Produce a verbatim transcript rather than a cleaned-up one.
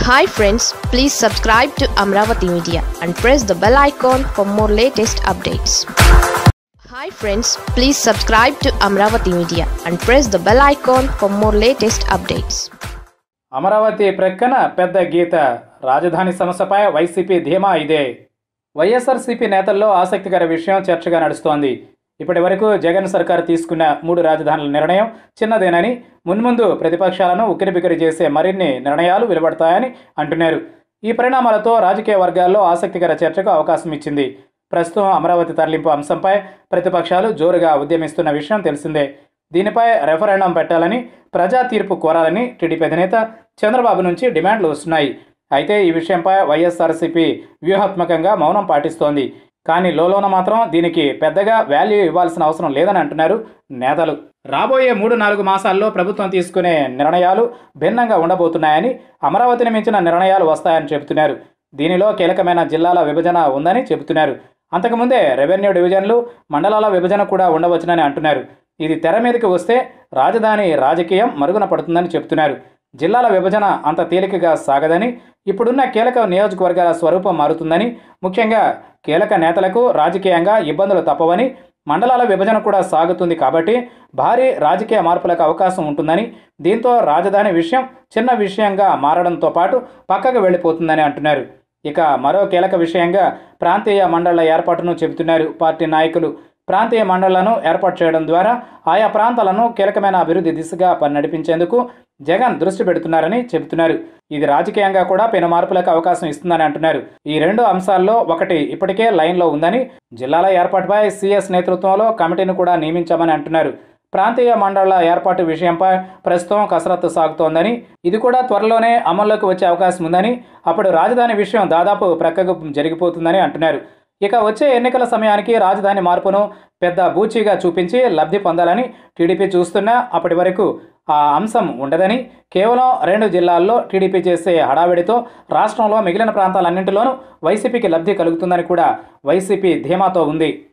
Hi friends, please subscribe to Amaravathi Media and press the bell icon for more latest updates. Hi friends, please subscribe to Amaravathi Media and press the bell icon for more latest updates. Amaravati ప్రక్కన పెద్ద గీత రాజధాని సమస్యపై YCP ధీమా ఇదే. వైఎస్ఆర్సీపీ నేతల్లో ఆసక్తికర విషయం చర్చగా నడుస్తోంది. ఇప్పటి వరకు జగన్ సర్కార్ తీసుకున్న మూడు రాజధానుల నిర్ణయం చిన్నదేనని, మున్ముందు ప్రతిపక్షాలను ఉక్కిరిబిక్కిరి చేసే మరిన్ని నిర్ణయాలు వెలువడతాయని అంటున్నారు. ఈ పరిణామాలతో రాజకీయ వర్గాల్లో ఆసక్తికర చర్చకు అవకాశం ఇచ్చింది. ప్రస్తుతం అమరావతి తరలింపు అంశంపై ప్రతిపక్షాలు జోరుగా ఉద్యమిస్తున్న విషయం తెలిసిందే. దీనిపై రెఫరెండం పెట్టాలని, ప్రజా తీర్పు కోరాలని టీడీపీ అధినేత చంద్రబాబు నుంచి డిమాండ్లు వస్తున్నాయి. అయితే ఈ విషయంపై వైఎస్ఆర్సీపీ వ్యూహాత్మకంగా మౌనం పాటిస్తోంది. కానీ లోలోన మాత్రం దీనికి పెద్దగా వాల్యూ ఇవ్వాల్సిన అవసరం లేదని అంటున్నారు నేతలు. రాబోయే మూడు నాలుగు మాసాల్లో ప్రభుత్వం తీసుకునే నిర్ణయాలు భిన్నంగా ఉండబోతున్నాయని, అమరావతిని మించిన నిర్ణయాలు వస్తాయని చెబుతున్నారు. దీనిలో కీలకమైన జిల్లాల విభజన ఉందని చెబుతున్నారు. అంతకుముందే రెవెన్యూ డివిజన్లు, మండలాల విభజన కూడా ఉండవచ్చునని అంటున్నారు. ఇది తెర మీదకి వస్తే రాజధాని రాజకీయం మరుగున పడుతుందని చెబుతున్నారు. జిల్లాల విభజన అంత తేలికగా సాగదని, ఇప్పుడున్న కీలక నియోజకవర్గాల స్వరూపం మారుతుందని, ముఖ్యంగా కీలక నేతలకు రాజకీయంగా ఇబ్బందులు తప్పవని, మండలాల విభజన కూడా సాగుతుంది కాబట్టి భారీ రాజకీయ మార్పులకు అవకాశం ఉంటుందని, దీంతో రాజధాని విషయం చిన్న విషయంగా మారడంతో పాటు పక్కకు వెళ్ళిపోతుందని అంటున్నారు. ఇక మరో కీలక విషయంగా ప్రాంతీయ మండళ్ల ఏర్పాటును చెబుతున్నారు పార్టీ నాయకులు. ప్రాంతీయ మండళ్లను ఏర్పాటు చేయడం ద్వారా ఆయా ప్రాంతాలను కీలకమైన అభివృద్ధి దిశగా నడిపించేందుకు జగన్ దృష్టి పెడుతున్నారని చెబుతున్నారు. ఇది రాజకీయంగా కూడా పెను మార్పులకు అవకాశం ఇస్తుందని అంటున్నారు. ఈ రెండు అంశాల్లో ఒకటి ఇప్పటికే లైన్లో ఉందని, జిల్లాల ఏర్పాటుపై సీఎస్ నేతృత్వంలో కమిటీని కూడా నియమించామని అంటున్నారు. ప్రాంతీయ మండళ్ల ఏర్పాటు విషయంపై ప్రస్తుతం కసరత్తు సాగుతోందని, ఇది కూడా త్వరలోనే అమల్లోకి వచ్చే అవకాశం ఉందని, అప్పుడు రాజధాని విషయం దాదాపు ప్రక్కకు జరిగిపోతుందని అంటున్నారు. ఇక వచ్చే ఎన్నికల సమయానికి రాజధాని మార్పును పెద్ద బూచీగా చూపించి లబ్ధి పొందాలని టీడీపీ చూస్తున్నా అప్పటి వరకు ఆ అంశం ఉండదని, కేవలం రెండు జిల్లాల్లో టీడీపీ చేసే హడావిడితో రాష్ట్రంలో మిగిలిన ప్రాంతాలన్నింటిలోనూ వైసీపీకి లబ్ధి కలుగుతుందని కూడా వైసీపీ ధీమాతో ఉంది.